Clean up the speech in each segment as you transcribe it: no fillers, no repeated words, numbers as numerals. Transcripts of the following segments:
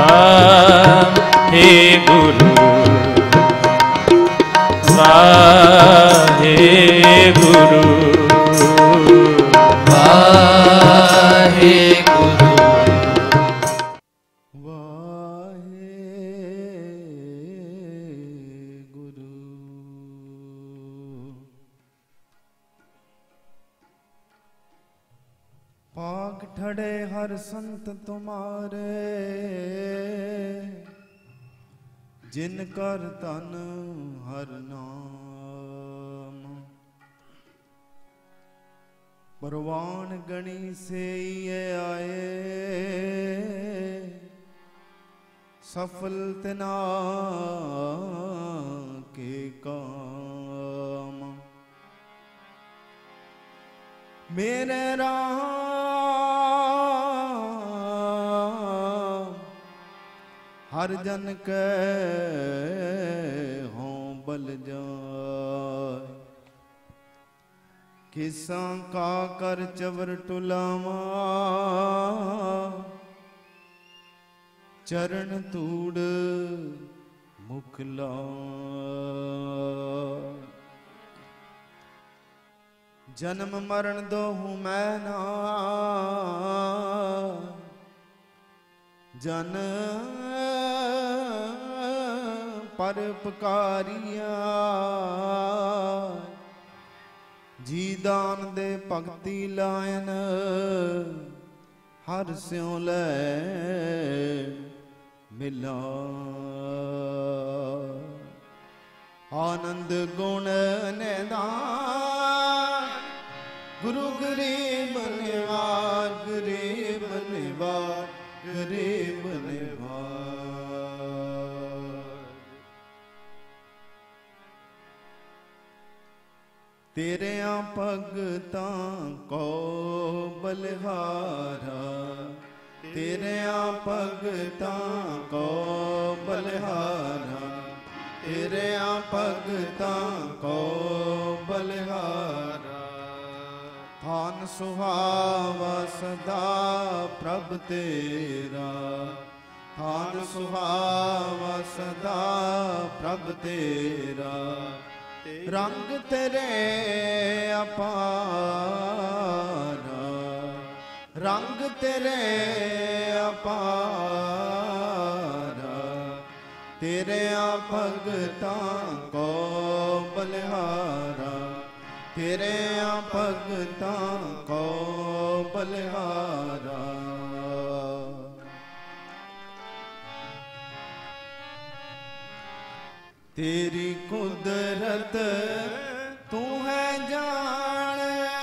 वाहेगुरु वाहेगुरु वाहेगुरु वाहेगुरु। पाग ठड़े हर संत तुम्हारे, जिन कर तन हर नाम। परवान गणी से ये आए, सफल तना के काम। मेरे राम हर जन के हों बल जाए। किसा का कर चवर टुलावा, चरण तूड़ मुखला। जन्म मरण दोहू मैं ना, जन परोपकारिया। जी दान दे भगति लायन, हर स्यों ले मिला। आनंद गुण निधान, गुरु गरीब निवार, गरीब निवार, गरीब निवार। तेरे भगतां को बलिहारा, तेरे भगतां को बलिहारा, तेरे भगतां को बलिहारा। थान सुहावा सदा प्रभ तेरा, थान सुहावा सदा प्रभ तेरा। रंग तेरे अपारा, रंग तेरे अपारा। तेरे भगतां को बलिहारा, तेरे भगतां को बलिहारा। तेरी कुदरत तू है जान,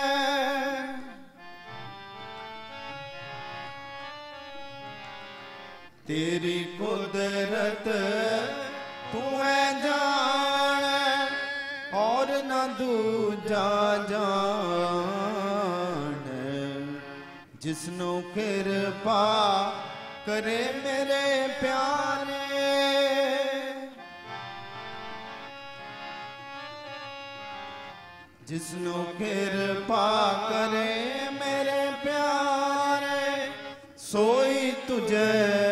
तेरी कुदरत तू है जान। और न दूजा जान, जिसनो कृपा करे मेरे प्यारे। जिसनो कृपा करे मेरे प्यारे, सोई तुझे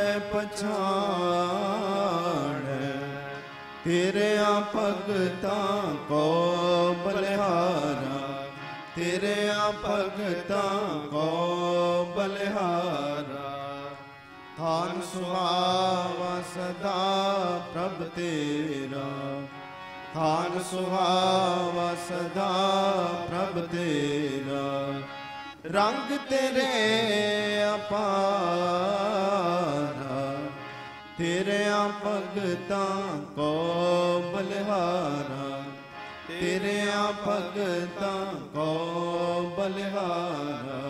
पछाण। तेरे भगतां को बलिहारा, तेरे भगतां को बलिहारा। थान सुहावा सदा प्रभ तेरा, थान सुहावा सदा प्रभ तेरा। रंग तेरे अपारा, तेरे भगतां को बलिहारा, तेरे भगतां को बलिहारा।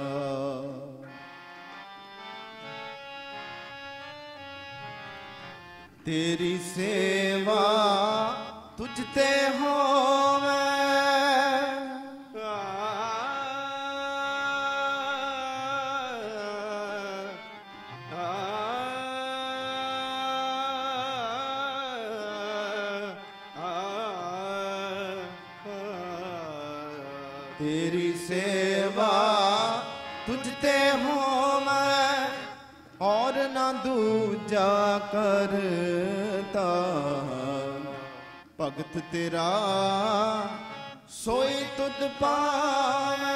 तेरी सेवा तुझते होवे, तेरी सेवा तुझते होवे। और और ना दूजा करता। भगत तेरा सोई तुध पावै।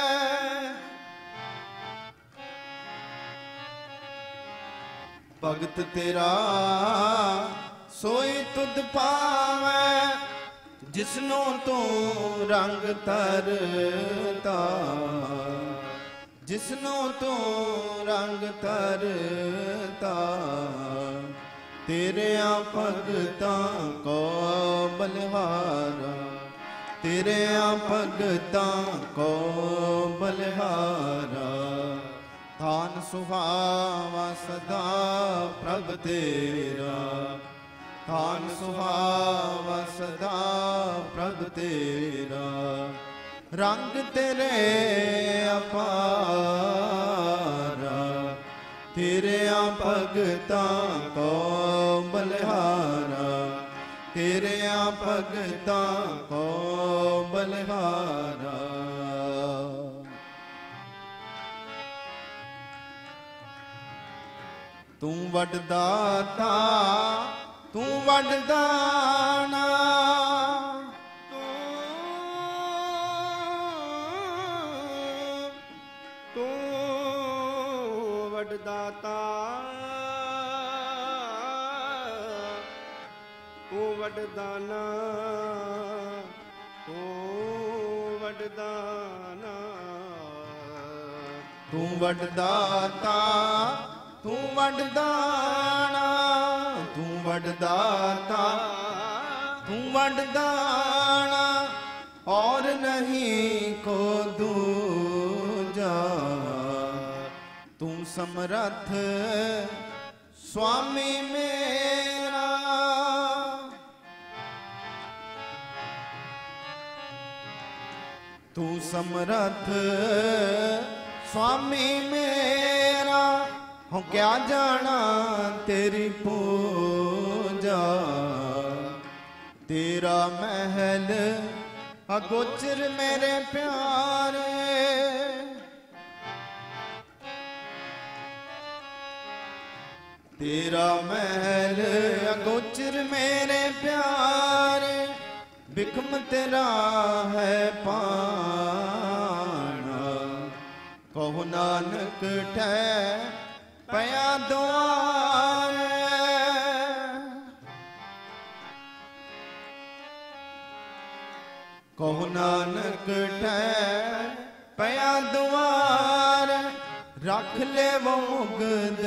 भगत तेरा सोई तुध पावै। जिसनों तू रंग तरता। जिसनों तू रंग तरता। तेरिया भगतां को बलिहारा। तेरिया भगतां को बलिहारा। धान सुहावा सदा प्रभ तेरा। धान सुहावा सदा प्रभ तेरा। रंग तेरे अपारा। तेरिया भगतां को बलिहारा। तेरिया भगतां को बलिहारा। तू वडदाता तू वडदाना। तू वडदाता तू वडदाना। तू वडदाना। तू वडदाता तू वडदाना। तू वडदाता तू वडदाना। और नहीं को दूजा। तू समर्थ स्वामी मेरा। तू समर्थ स्वामी मेरा। हो क्या जाना तेरी पूजा। तेरा महल अगोचर मेरे प्यारे। तेरा महल अगोचर मेरे प्यारे। बिखम तेरा है पाना। कहो नानक ठहर पया द्वार। कहो नानक ठहर पया द्वार। रख ले वो मुगद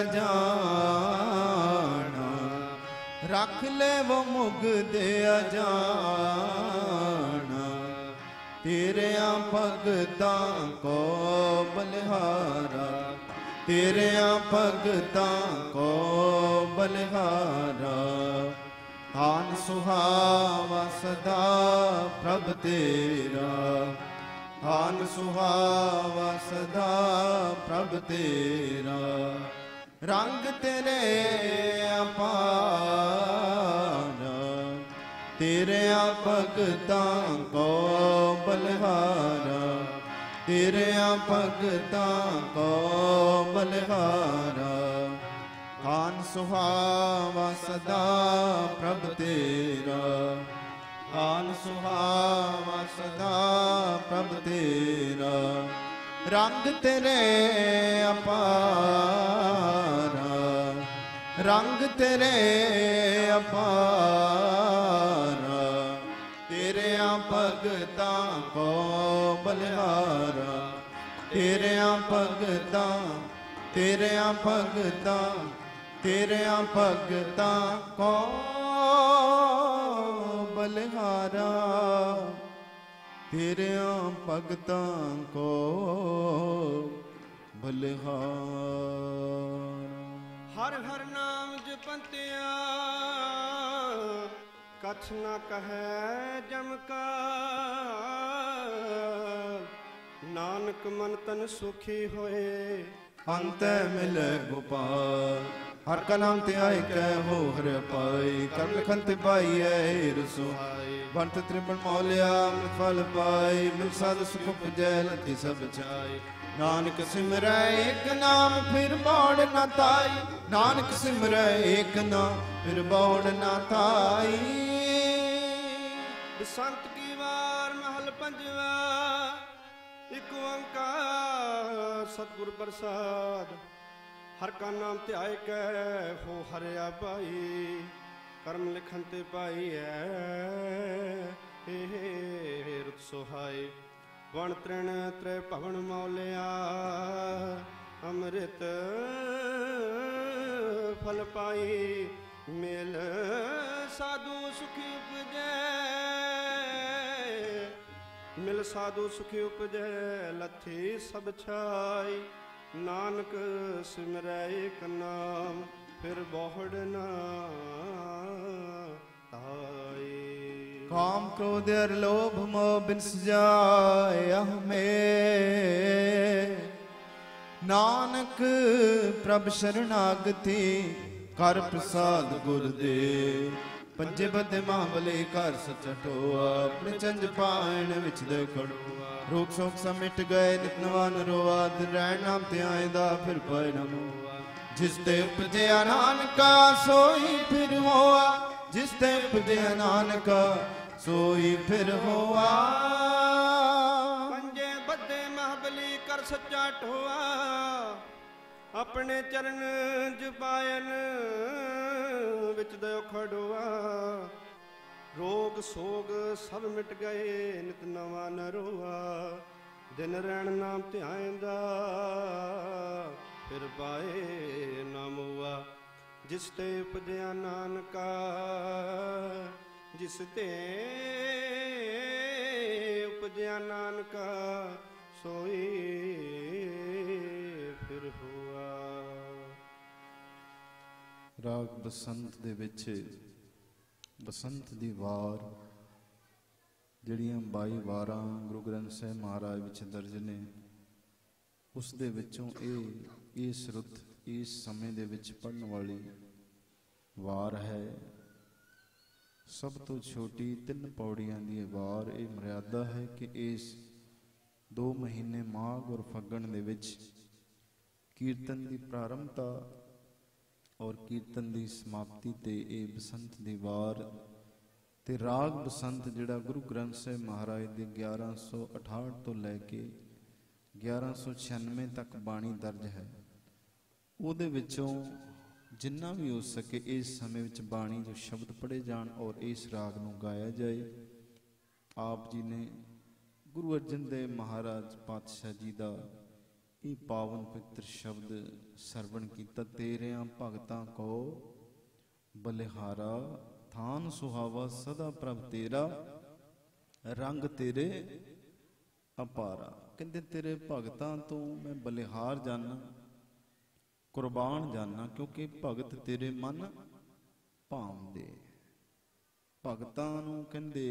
अजाना। रख ले वो मुगद अजाना। तेरिया भगतां को बलिहारा। तेरिया भगतां को बलिहारा। धान सुहावा सदा प्रभ तेरा। धान सुहावा सदा प्रभ तेरा। रंग तेरे अपारा। तेरिया भगतां को बलिहारा। तेरिया भगतां को बलिहारा। धान सुहावा सदा प्रभ तेरा। धान सुहावा सदा प्रभ तेरा। रंग तेरे अपारा। रंग तेरे अपारा। तेरिया भगतां को बलिहारा। तेरिया भगतां तेरिया भगतां तेरिया भगतां को बलिहारा। तेरिया भगतां को बलिहारा। हर हर नाम जपंतिया कछ न कहे जम का। नानक मन तन सुखी होए अंत मिले गोपाल। हर का नाम ते आए कै हो हर पाई। कर लखन ते पाई है रसोई। बनत त्रिपन मौलिया फल पाई। मिल साध सुख पुजै लति सब छाई। ਨਾਨਕ ਸਿਮਰੈ ਏਕ ਨਾਮ ਫਿਰ ਬੌੜ ਨਾ ਤਾਈ। ਨਾਨਕ ਸਿਮਰੈ ਏਕ ਨਾਮ ਫਿਰ ਬੌੜ ਨਾ ਤਾਈ। ਬਸੰਤ ਕੀ ਵਾਰ ਮਹਲ ਪੰਜਵਾ, ਇਕ ਓੰਕਾਰ ਸਤਿਗੁਰ ਪ੍ਰਸਾਦ। ਹਰ ਕਾ ਨਾਮ ਧਿਆਏ ਕੈ ਹੋ ਹਰਿਆ ਭਾਈ, ਕਰਮ ਲਿਖਨ ਤੇ ਪਾਈਐ ਰੁਤ ਸੁਹਾਈ। ਵਣ ਤ੍ਰਿਣ ਤ੍ਰੈ ਭਵਨ ਮੌਲਿਆ, ਅੰਮ੍ਰਿਤ ਫਲ ਪਾਈ। ਮਿਲ ਸਾਧੂ ਸੁਖੀ ਉਪਜੈ, ਮਿਲ ਸਾਧੂ ਸੁਖੀ ਉਪਜੈ। ਲੱਥੀ ਸਭ ਛਾਈ, ਨਾਨਕ ਸਿਮਰੈ ਏਕ ਨਾਮ ਫਿਰ ਬਹੁੜ ਨਾ ਤਾਈ। ਕਾਮ ਕ੍ਰੋਧ ਅਰ ਲੋਭ ਮੋਹ ਬਿਨਸ ਜਾਏ ਹਮੇ, ਨਾਨਕ ਪ੍ਰਭ ਸ਼ਰਨਾਗਤੀ ਕਰ ਪ੍ਰਸਾਦ ਗੁਰ ਦੇ। ਪੰਜੇ ਬੱਧੇ ਮਹਾਬਲੇ ਘਰ ਸੱਚਾ ਟੋਆ, ਆਪਣੇ ਚੰਜ ਪਾਇਣ ਵਿੱਚ ਦੇ ਖੜੋਆ। ਰੋਗ ਸੋਗ ਸਭ ਮਿਟ ਗਏ ਨਿਤ ਨਵਾ ਨਰੋਆ, ਦਿਨ ਰਹਿਣ ਨਾਮ ਤੇ ਆਏਦਾ ਫਿਰ ਪਾਏ ਨਾ ਮੋਆ। ਜਿਸ ਤੇ ਉਪਜਿਆ ਨਾਨਕਾ ਸੋਈ ਫਿਰ ਹੋਆ, ਜਿਸ ਤੇ ਉਪਜਿਆ ਨਾਨਕਾ ਸੋਈ ਫਿਰ ਹੋਆ। ਪੰਜੇ ਬੱਧੇ ਮਹਾਬਲੀ ਕਰ ਸੱਚਾ ਟੋਆ, ਆਪਣੇ ਚਰਨ ਜਪਾਇਨ ਵਿੱਚ ਦਿਓ ਖੜੋਆ। ਰੋਗ ਸੋਗ ਸਭ ਮਿਟ ਗਏ ਨਿਤ ਨਵਾ ਨਰੋਆ, ਦਿਨ ਰਹਿਣ ਨਾਮ ਧਿਆਇਂਦਾ ਫਿਰ ਪਾਏ ਨਾ ਮੋਆ। ਜਿਸ ਤੇ ਉਪਜਿਆ ਨਾਨਕਾ, ਜਿਸ ਤੇ ਉਪਜਿਆ ਨਾਨਕਾ ਸੋਈ ਫਿਰ ਹੋਆ। ਰਾਗ ਬਸੰਤ ਦੇ ਵਿੱਚ ਬਸੰਤ ਦੀ ਵਾਰ ਜਿਹੜੀਆਂ 22 ਵਾਰਾਂ ਗੁਰੂ ਗ੍ਰੰਥ ਸਾਹਿਬ ਮਹਾਰਾਜ ਵਿੱਚ ਦਰਜ ਨੇ, ਉਸ ਦੇ ਵਿੱਚੋਂ ਇਸ ਰੁੱਤ ਇਸ ਸਮੇਂ ਦੇ ਵਿੱਚ ਪੜ੍ਹਨ ਵਾਲੀ ਵਾਰ ਹੈ। ਸਭ ਤੋਂ ਛੋਟੀ 3 ਪੌੜੀਆਂ ਦੀ ਵਾਰ। ਇਹ ਮਰਿਆਦਾ ਹੈ ਕਿ ਇਸ 2 ਮਹੀਨੇ ਮਾਘ ਔਰ ਫੱਗਣ ਦੇ ਵਿੱਚ ਕੀਰਤਨ ਦੀ ਪ੍ਰਾਰੰਭਤਾ ਔਰ ਕੀਰਤਨ ਦੀ ਸਮਾਪਤੀ ਤੇ ਇਹ ਬਸੰਤ ਦੀ ਵਾਰ ਤੇ ਰਾਗ ਬਸੰਤ ਜਿਹੜਾ ਗੁਰੂ ਗ੍ਰੰਥ ਸਾਹਿਬ ਮਹਾਰਾਜ ਦੇ 1168 ਤੋਂ ਲੈ ਕੇ 1196 ਤੱਕ ਬਾਣੀ ਦਰਜ ਹੈ। ਉਹਦੇ ਵਿੱਚੋਂ ਜਿੰਨਾ ਵੀ ਹੋ ਸਕੇ ਇਸ ਸਮੇਂ ਵਿੱਚ ਬਾਣੀ ਜੋ ਸ਼ਬਦ ਪੜ੍ਹੇ ਜਾਣ ਔਰ ਇਸ ਰਾਗ ਨੂੰ ਗਾਇਆ ਜਾਏ। ਆਪ ਜੀ ਨੇ ਗੁਰੂ ਅਰਜਨ ਦੇਵ ਮਹਾਰਾਜ ਪਾਤਸ਼ਾਹ ਜੀ ਦਾ ਇਹ ਪਾਵਨ ਪਵਿੱਤਰ ਸ਼ਬਦ ਸਰਵਣ ਕੀਤਾ। ਤੇਰਿਆਂ ਭਗਤਾਂ ਕੋ ਬਲਿਹਾਰਾ, ਥਾਨ ਸੁਹਾਵਾ ਸਦਾ ਪ੍ਰਭ ਤੇਰਾ, ਰੰਗ ਤੇਰੇ ਅਪਾਰਾ। ਕਹਿੰਦੇ ਤੇਰੇ ਭਗਤਾਂ ਤੋਂ ਮੈਂ ਬਲਿਹਾਰ ਜਾਨਾ, ਕੁਰਬਾਨ ਜਾਨਾ, ਕਿਉਂਕਿ ਭਗਤ ਤੇਰੇ ਮਨ ਭਾਉਂਦੇ। ਭਗਤਾਂ ਨੂੰ ਕਹਿੰਦੇ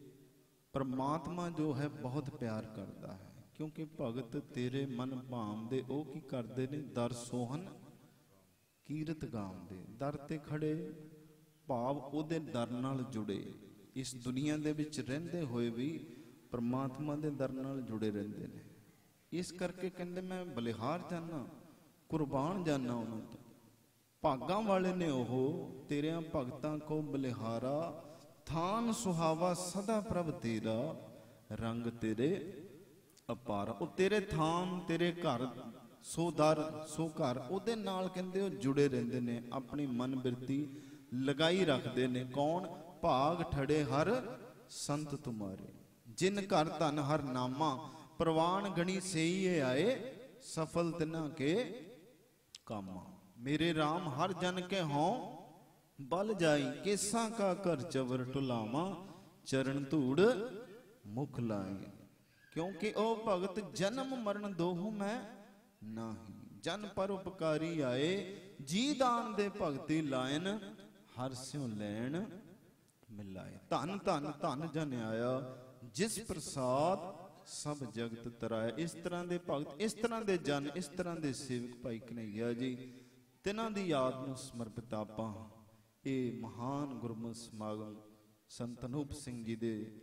ਪਰਮਾਤਮਾ ਜੋ ਹੈ ਬਹੁਤ ਪਿਆਰ ਕਰਦਾ ਹੈ, ਕਿਉਂਕਿ ਭਗਤ ਤੇਰੇ ਮਨ ਭਾਉਂਦੇ। ਉਹ ਕੀ ਕਰਦੇ ਨੇ? ਦਰ ਸੋਹਨ ਕੀਰਤ ਗਾਉਂਦੇ। ਦਰ ਤੇ ਖੜੇ ਭਾਵ ਉਹਦੇ ਦਰ ਨਾਲ ਜੁੜੇ, ਇਸ ਦੁਨੀਆ ਦੇ ਵਿੱਚ ਰਹਿੰਦੇ ਹੋਏ ਵੀ ਪਰਮਾਤਮਾ ਦੇ ਦਰ ਨਾਲ ਜੁੜੇ ਰਹਿੰਦੇ ਨੇ। ਇਸ ਕਰਕੇ ਕਹਿੰਦੇ ਮੈਂ ਬਲਿਹਾਰ ਜਾਨਾ, ਕੁਰਬਾਨ ਜਾਨਾ ਉਹਨਾਂ ਤੋਂ। ਭਾਗਾਂ ਵਾਲੇ ਨੇ ਉਹ। ਤੇਰਿਆਂ ਭਗਤਾਂ ਕੋ ਬਲਿਹਾਰਾ, ਥਾਨ ਸੁਹਾਵਾ ਸਦਾ ਪ੍ਰਭ ਤੇਰਾ, ਰੰਗ ਤੇਰੇ ਅਪਾਰਾ। ਉਹ ਤੇਰੇ ਥਾਨ, ਤੇਰੇ ਘਰ, ਸੋ ਦਰ ਸੋ ਘਰ, ਉਹਦੇ ਨਾਲ ਕਹਿੰਦੇ ਉਹ ਜੁੜੇ ਰਹਿੰਦੇ ਨੇ, ਆਪਣੀ ਮਨ ਬਿਰਤੀ ਲਗਾਈ ਰੱਖਦੇ ਨੇ। ਕੌਣ? ਭਾਗ ਠੜੇ ਹਰ ਸੰਤ ਤੁਮਾਰੇ, ਜਿਨ ਘਰ ਧਨ ਹਰ ਨਾਮਾ, ਪ੍ਰਵਾਨ ਗਣੀ ਸਈਏ ਆਏ, ਸਫਲ ਤਿਨਾ ਕੇ ਕਾਮਾ। ਮੇਰੇ RAM ਹਰ ਜਨ ਕੇ ਹੋਂ ਬਲ ਜਾਈ, ਕੇਸਾਂ ਕਾ ਘਰ ਚਵਰ ਟੁਲਾਵਾ, ਚਰਨ ਧੂੜ ਮੁਖ ਲਾਈ। ਕਿਉਂਕਿ ਉਹ ਭਗਤ ਜਨਮ ਮਰਨ ਦੋਹੂ ਮੈਂ ਨਾਹੀ, ਜਨ ਪਰ ਉਪਕਾਰੀ ਆਏ, ਜੀ ਦਾਨ ਦੇ ਭਗਤੀ ਲਾਇਨ, ਹਰ ਸਿਉ ਲੈਣ ਮਿਲਾਏ। ਧਨ ਧਨ ਧਨ ਜਨ ਆਇਆ, ਜਿਸ ਪ੍ਰਸਾਦ ਸਭ ਜਗਤ ਤਰਾਇਆ। ਇਸ ਤਰ੍ਹਾਂ ਦੇ ਭਗਤ, ਇਸ ਤਰ੍ਹਾਂ ਦੇ ਜਨ, ਇਸ ਤਰ੍ਹਾਂ ਦੇ ਸੇਵਕ ਭਾਈ ਕਨ੍ਹਈਆ ਜੀ, ਤਿਨਾਂ ਦੀ ਯਾਦ ਨੂੰ ਸਮਰਪਿਤ ਆਪਾਂ ਇਹ ਮਹਾਨ ਗੁਰਮਤਿ ਸਮਾਗਮ ਸੰਤ ਅਨੂਪ ਸਿੰਘ ਜੀ ਦੇ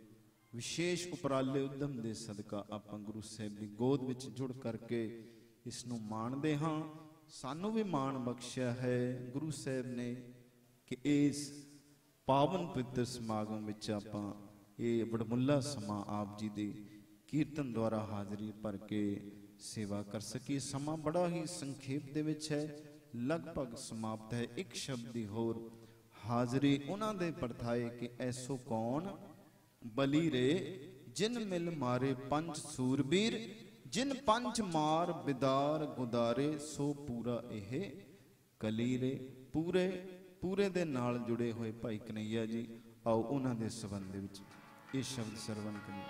ਵਿਸ਼ੇਸ਼ ਉਪਰਾਲੇ ਉਦਮ ਦੇ ਸਦਕਾ ਆਪਾਂ ਗੁਰੂ ਸਾਹਿਬ ਦੀ ਗੋਦ ਵਿੱਚ ਜੁੜ ਕਰਕੇ ਇਸ ਨੂੰ ਮਾਣਦੇ ਹਾਂ। ਸਾਨੂੰ ਵੀ ਮਾਣ ਬਖਸ਼ਿਆ ਹੈ ਗੁਰੂ ਸਾਹਿਬ ਨੇ ਕਿ ਇਸ ਪਾਵਨ ਪਵਿੱਤਰ ਸਮਾਗਮ ਵਿੱਚ ਆਪਾਂ ਇਹ ਵਡਮੁੱਲਾ ਸਮਾਂ ਆਪ ਜੀ ਦੇ ਕੀਰਤਨ ਦੁਆਰਾ ਹਾਜ਼ਰੀ ਭਰ ਕੇ ਸੇਵਾ ਕਰ ਸਕੀਏ। ਸਮਾਂ ਬੜਾ ਹੀ ਸੰਖੇਪ ਦੇ ਵਿੱਚ ਹੈ, ਲਗਭਗ ਸਮਾਪਤ ਹੈ। ਇੱਕ ਸ਼ਬਦ ਦੀ ਹੋਰ ਹਾਜ਼ਰੀ ਉਹਨਾਂ ਦੇ ਪਰਥਾਏ ਕਿ ਐਸੋ ਕੌਣ ਬਲੀ ਰੇ ਜਿਨ ਮਿਲ ਮਾਰੇ ਪੰਜ ਸੂਰਬੀਰ, ਜਿਨ ਪੰਜ ਮਾਰ ਬਿਦਾਰ ਗੁਦਾਰੇ, ਸੋ ਪੂਰਾ ਇਹ ਕਲੀ ਰੇ। ਪੂਰੇ ਦੇ ਨਾਲ ਜੁੜੇ ਹੋਏ ਭਾਈ ਕਨਈਆ ਜੀ, ਆਓ ਉਹਨਾਂ ਦੇ ਸੰਬੰਧ ਦੇ ਵਿੱਚ ਇਹ ਸ਼ਬਦ ਸਰਵਣ ਕਰੀਏ।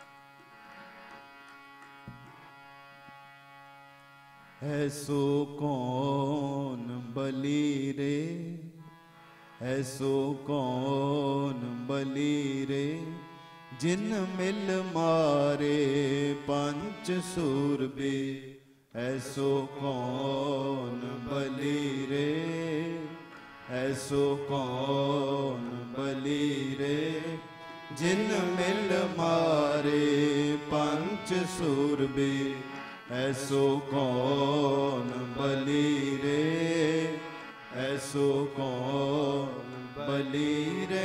ਐਸੋ ਕੌਣ ਬਲੀ ਰੇ, ਐਸੋ ਕੌਣ ਬਲੀ ਰੇ, ਜਿਨ ਮਿਲ ਮਾਰੇ ਪੰਚ ਸੂਰਬੀਰ। ਐਸੋ ਕੌਣ ਬਲੀ ਰੇ, ਐਸੋ ਕੌਣ ਬਲੀ ਰੇ, ਜਿਨ ਮਿਲ ਮਾਰੇ ਪੰਚ ਸੂਰਬੀਰ। ਐਸੋ ਕੌਣ ਬਲੀ ਰੇ, ਐਸੋ ਕੌਣ ਬਲੀ ਰੇ।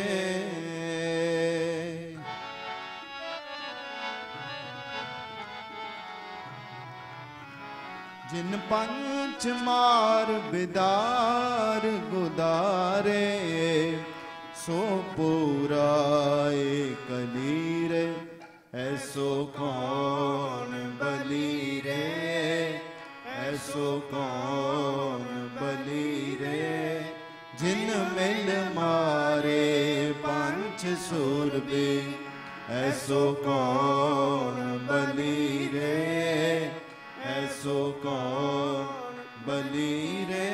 ਜਿਨ ਪੰਚ ਮਾਰ ਬਿਦਾਰ ਗੁਦਾਰੇ, ਸੋ ਪੂਰਾ ਏ ਕਲੀ ਰੇ। ਐਸੋ ਕੌਣ ਬਲੀ ਰੇ, ਐਸੋ ਕੌਣ ਬਲੀ ਰੇ, ਜਿਨ ਮਿਲ ਮਾਰੇ ਪੰਚ ਸੂਰਬੀਰ। ਐਸੋ ਕੌਣ ਬਲੀ ਰੇ, ਐਸੋ ਕੌਣ ਬਲੀ ਰੇ।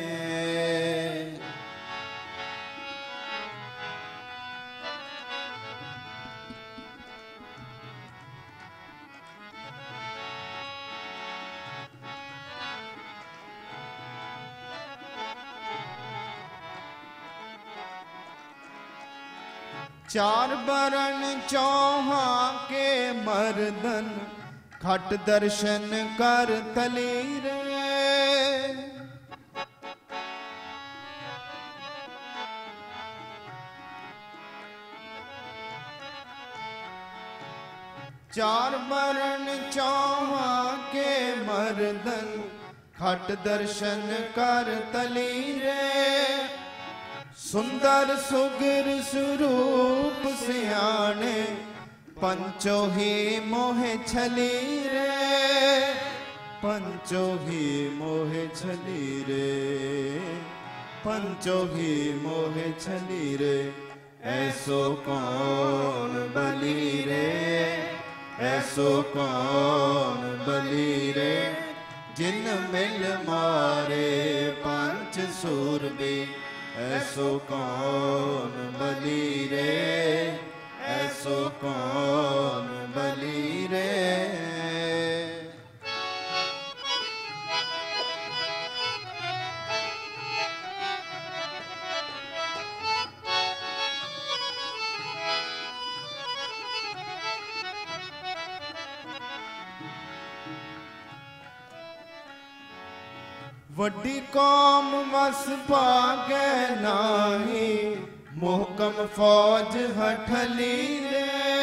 चार बरन चौहा के मर्दन, खट दर्शन कर तली रे। चार बरन चौहा के मर्दन, खट दर्शन कर तली रे। सुंदर सुगर स्वरूप सियाने, पंचो ही मोहे छली रे। पंचो ही मोहे छली रे, पंचो ही मोहे छली रे। ऐसो कौन बली रे, ऐसो कौन बली रे, जिन मिल मारे पंच सूरबीर। ऐसो कौन बली रे, ऐसो कौन बली रे। वड्डी कौम वस पागे नाही, मोहकम फौज हठली रे।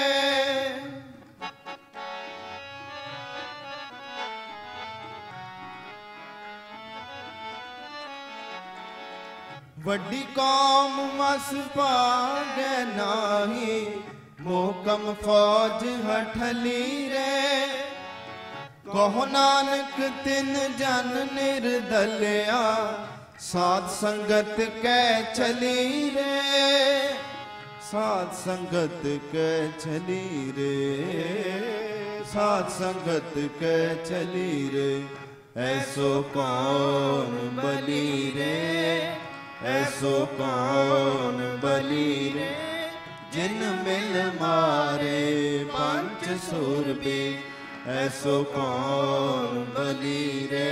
वड्डी कौम वस पागे नाही, मोहकम फौज हठली रे। कहो नानक तिन जन निर्दलिया, साध संगत कै चली रे। साध संगत कै चली रे, साध संगत कै चली रे। ऐसो कौन बली रे, ऐसो कौन बली रे, जिन मिल मारे पंच सूरबीर। ऐसो कौन बली रे,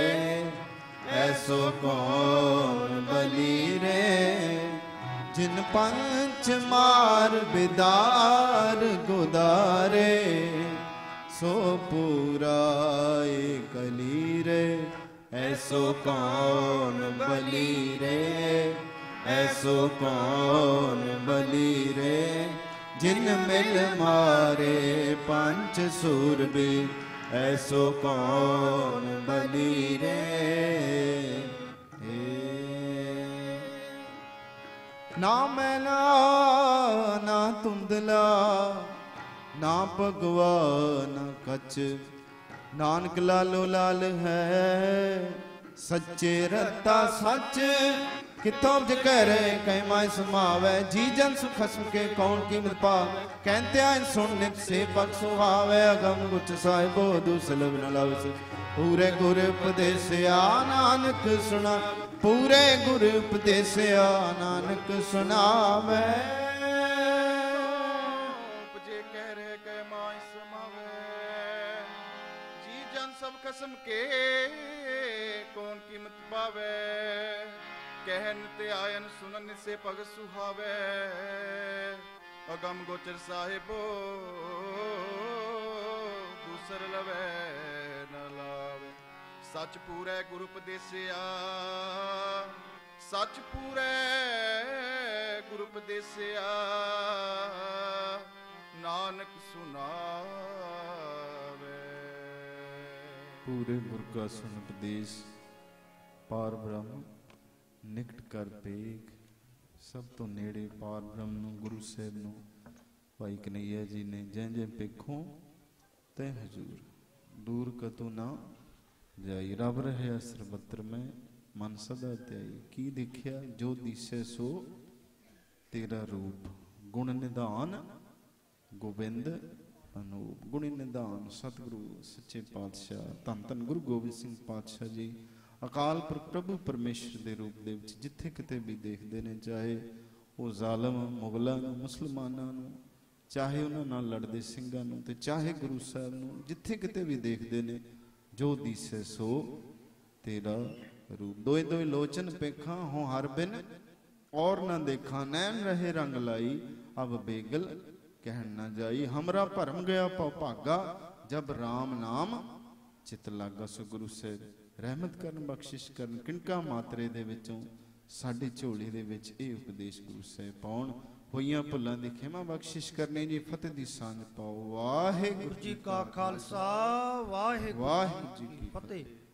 ऐसो कौन बली रे, जिन पंच ਪੰਚ ਮਾਰ ਬਿਦਾਰ ਗੁਦਾਰੇ ਸੋ ਪੂਰਾਏ ਕਲੀਰੇ ਐਸੋ ਕੌਣ ਬਲੀ ਰੇ ਐਸੋ ਕੌਣ ਬਲੀ ਰੇ ਜਿਨ ਮਿਲ ਮਾਰੇ ਪੰਚ ਸੂਰਬੀ ਐਸੋ ਕੌਣ ਬਲੀ ਰੇ ਨਾ ਮੈਲਾ ਨਾ ਧੁੰਦਲਾ ਨਾ ਭਗਵਾ ਨਾ ਕਛ ਨਾਨਕ ਲਾਲੋ ਲਾਲ ਹੈ ਸੱਚੇ ਰਤਾ ਸੱਚ ਕਿਥੋਂ ਜਕਰੇ ਕੈ ਮਾਇ ਸਮਾਵੈ ਜੀ ਜਨ ਸੁਖ ਖਸਮ ਕੇ ਕੌਣ ਕੀਮਤ ਪਾਵੈ ਕਹਿੰਤੇ ਆਇ ਸੁਣ ਨਿਤ ਸੇ ਪਗ ਸੁਹਾਵੈ ਅਗਮ ਗੁਚ ਸਾਹਿਬੋ ਦੁਸਲਭ ਨ ਲਵਸ ਪੂਰੇ ਗੁਰ ਉਪਦੇਸਿਆ ਨਾਨਕ ਸੁਣਾ ਪੂਰੇ ਗੁਰ ਉਪਦੇਸਿਆ ਨਾਨਕ ਸੁਣਾਵੈ ਉਪਜੇ ਕਹਿ ਰਹੇ ਕੈ ਮਾਇ ਸਮਾਵੈ ਜੀ ਜਨ ਸਭ ਖਸਮ ਕੇ ਕੌਣ ਕੀਮਤ ਪਾਵੈ ਕਹਿਨ ਤੇ ਆਇਨ ਸੁਨਨ ਸੇ ਪਗ ਸੁਹਾਵੈ ਅਗਮ ਗੋਚਰ ਸਾਹਿਬੋ ਦੂਸਰ ਲਵੈ ਨ ਲਾਵੇ ਸੱਚ ਪੂਰੈ ਗੁਰ ਉਪਦੇਸਿਆ ਸੱਚ ਪੂਰੈ ਗੁਰ ਉਪਦੇਸਿਆ ਨਾਨਕ ਸੁਨਾਵੇ ਪੂਰੇ ਗੁਰ ਕਾ ਸੁਨ ਉਪਦੇਸ਼ ਪਾਰ ਬ੍ਰਹਮ ਨਿਕਟ ਕਰ ਪੇਖ ਸਭ ਤੋਂ ਨੇੜੇ ਪਾਰ ਬ੍ਰਹਮ ਨੂੰ ਗੁਰੂ ਸਾਹਿਬ ਨੂੰ ਭਾਈ ਕਨਈਆ ਜੀ ਨੇ ਜੈ ਜੈ ਪੇਖੋਂ ਤੈ ਹਜ਼ੂਰ ਦੂਰ ਕਤੋਂ ਨਾ ਜਾਈ ਰਬ ਰਹਿਆ ਸਰਬੱਤਰ ਮੈਂ ਮਨ ਸਦਾ ਧਿਆਈ ਕੀ ਦੇਖਿਆ ਜੋ ਦਿਸੈ ਸੋ ਤੇਰਾ ਰੂਪ ਗੁਣ ਨਿਧਾਨ ਗੋਬਿੰਦ ਅਨੂਪ ਗੁਣ ਨਿਧਾਨ ਸਤਿਗੁਰੂ ਸੱਚੇ ਪਾਤਸ਼ਾਹ ਧੰਨ ਧੰਨ ਗੁਰੂ ਗੋਬਿੰਦ ਸਿੰਘ ਪਾਤਸ਼ਾਹ ਜੀ ਅਕਾਲ ਪੁਰਖ ਪ੍ਰਭੂ ਪਰਮੇਸ਼ਰ ਦੇ ਰੂਪ ਦੇ ਵਿੱਚ ਜਿੱਥੇ ਕਿਤੇ ਵੀ ਦੇਖਦੇ ਨੇ ਚਾਹੇ ਉਹ ਜ਼ਾਲਮ ਮੁਗਲਾਂ ਨੂੰ ਮੁਸਲਮਾਨਾਂ ਨੂੰ ਚਾਹੇ ਉਹਨਾਂ ਨਾਲ ਲੜਦੇ ਸਿੰਘਾਂ ਨੂੰ ਤੇ ਚਾਹੇ ਗੁਰੂ ਸਾਹਿਬ ਨੂੰ ਜਿੱਥੇ ਕਿਤੇ ਵੀ ਦੇਖਦੇ ਨੇ ਜੋ ਦਿਸੈ ਸੋ ਤੇਰਾ ਰੂਪ ਦੋਏ ਦੋਏ ਲੋਚਨ ਪੇਖਾਂ ਹੋ ਹਰ ਬਿਨ ਔਰ ਨਾ ਦੇਖਾਂ ਨੈਣ ਰਹੇ ਰੰਗ ਲਾਈ ਅਬ ਬੇਗਲ ਕਹਿਣ ਨਾ ਜਾਈ ਹਮਰਾ ਭਰਮ ਗਿਆ ਪਉ ਭਾਗਾ ਜਬ ਰਾਮ ਨਾਮ ਚਿਤ ਲਾਗਾ ਸੋ ਗੁਰੂ ਸਾਹਿਬ ਰਹਿਮਤ ਕਰਨ ਬਖਸ਼ਿਸ਼ ਕਰਨ ਕਿਣਕਾ ਮਾਤਰੇ ਦੇ ਵਿੱਚੋਂ ਸਾਡੀ ਝੋਲੀ ਦੇ ਵਿੱਚ ਇਹ ਉਪਦੇਸ਼ ਗੁਰੂ ਸਾਹਿਬ ਪਾਉਣ ਹੋਈਆਂ ਭੁੱਲਾਂ ਦੀ ਖਿਮਾ ਬਖਸ਼ਿਸ਼ ਕਰਨੀ ਜੀ ਫਤਿਹ ਦੀ ਸਾਂਝ ਪਾਓ ਵਾਹਿਗੁਰੂ ਜੀ ਕਾ ਖਾਲਸਾ ਵਾਹਿਗੁਰੂ ਜੀ ਕੀ ਫਤਿਹ।